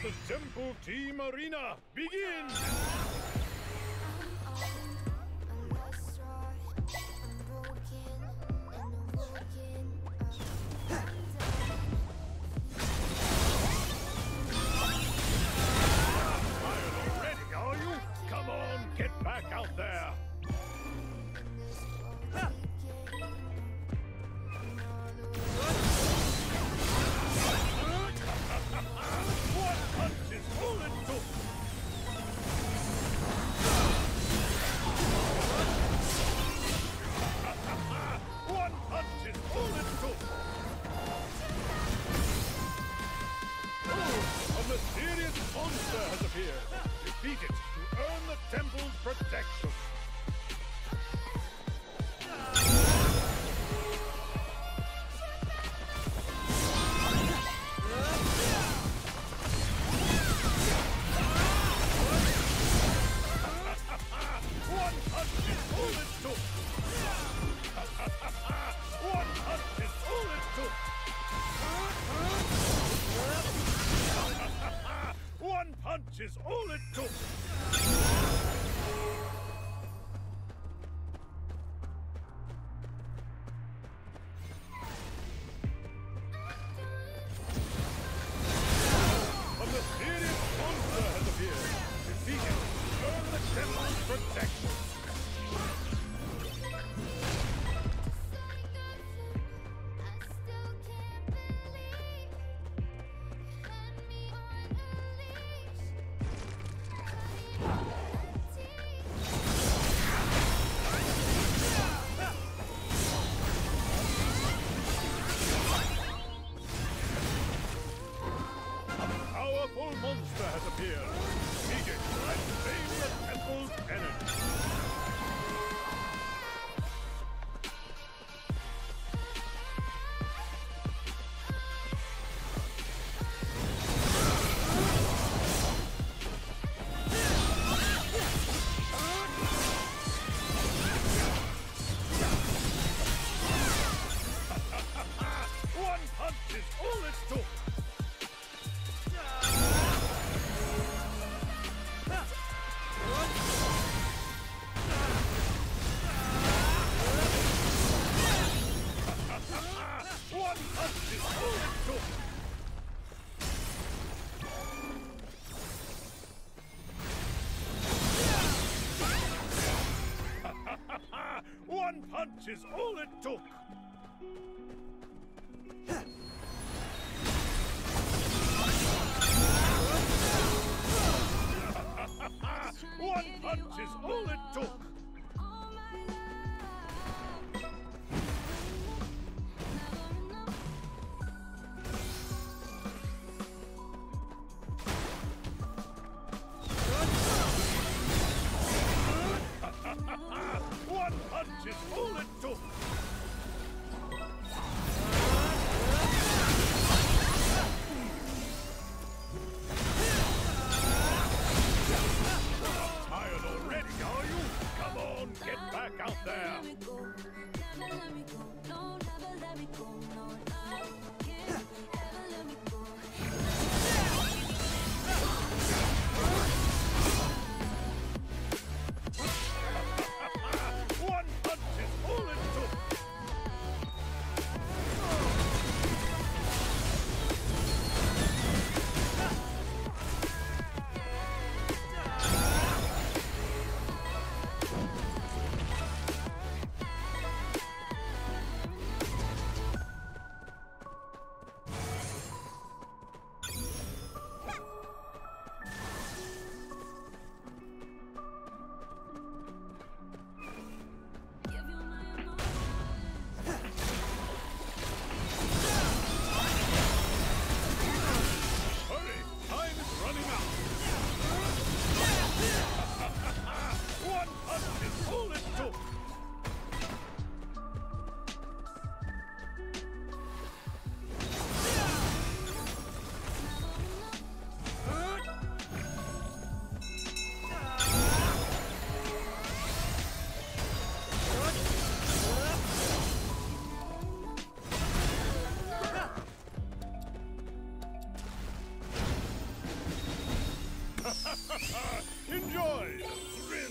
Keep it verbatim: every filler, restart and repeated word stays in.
the Temple Team Arena. Begin! Get back out there! One punch is all it took! One punch is all it took! Oh, a mysterious monster has appeared! Defeat it! Earn the temple's protection! One punch is all it took! One punch is all it took! One punch is all it took! A mysterious monster has appeared. Defeat it. Earn the temple's protection. Powerful monster has appeared. Defeat it and save the temple's energy. One punch is all it took. One punch is all it took! One punch is all it took! One punch is all it took! One punch is all it took! Enjoy the thrill